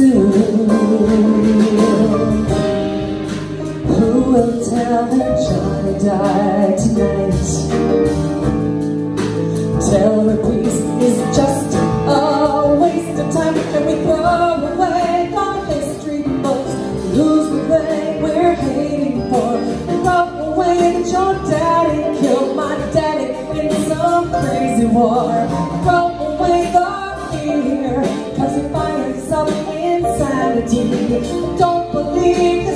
do? Who will tell her Johnny died tonight? Tell her peace is just a waste of time. Can we throw away our history books? Lose the thing we're hating for. Throw away that your daddy killed my daddy in some crazy war. Throw away the fear, cause it finds some insanity. Don't believe